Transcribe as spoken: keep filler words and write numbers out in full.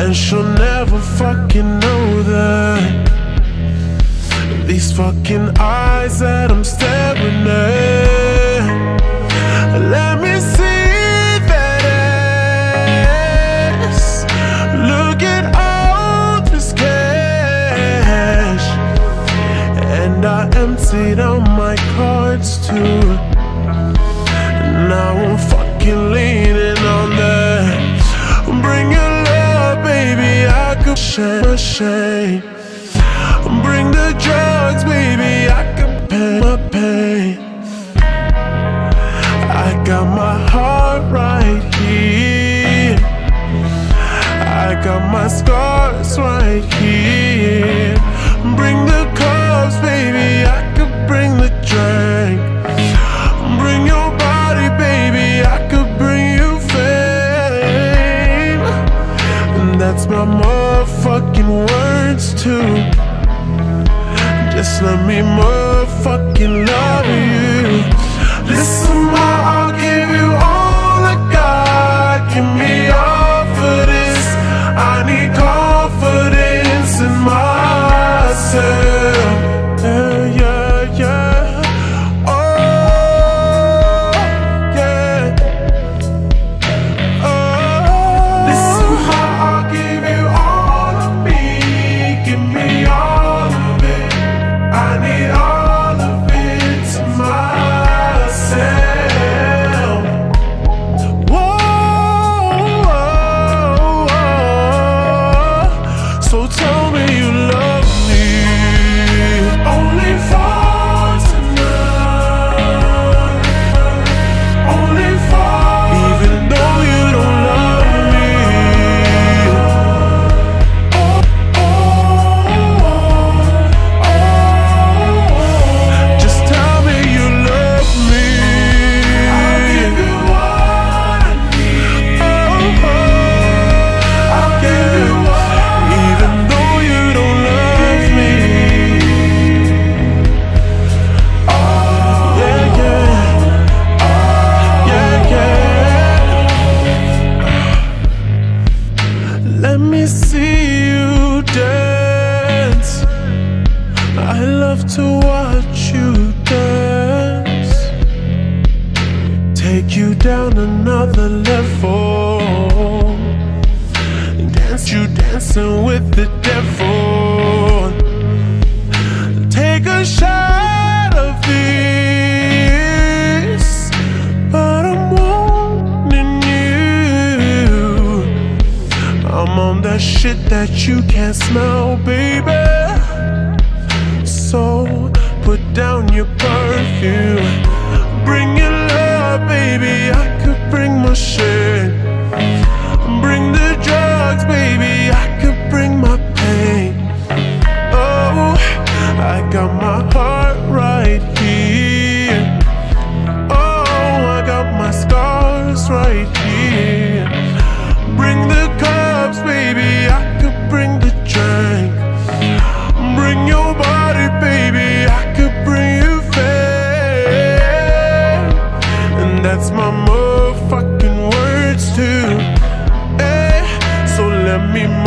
and she'll never fucking know that. These fucking eyes that I'm staring at, let me see that ass. Look at all this cash, and I emptied out my cards too. Now I'm fucking leaning on that. Bring your love, baby, I could share my shame. Bring the drugs, baby, I can pay my pain. I got my heart right here, I got my scars right here. Bring the cups, baby, I could bring the drink. Bring your body, baby, I could bring you fame. And that's my motherfucking words too. Just let me motherfucking love you. Listen, ma, I'll give you all I got. Give me all for this. I need confidence in myself. Yeah, yeah, yeah. Oh, yeah. Oh. Listen, ma, I'll give you all of me. Give me all of it. I need all of it to myself. Whoa, whoa, whoa. So tell me you love me only for tonight, only for, even though you don't love me. Oh, oh, oh, oh. Just tell me you love me. I'll give you what I need. Oh, oh. I'll give you what, even though you don't love me. Oh, yeah, yeah. Oh, yeah, yeah. Let me see you dance. I love to watch you dance. Take you down another level. Dance, you dancing with the devil. Take a shot of this, but I'm wanting you. I'm on that shit that you can't smell, baby. So put down your perfume. Bring your love, baby, I could bring my shit. Bring the drugs, baby, I could bring my pain. Oh, I got my heart right here. Oh, I got my scars right here. Bring the cups, baby, I could bring the drink. Bring your body, baby, I could bring you fame. And that's my motherfucking words too. Eh, so let me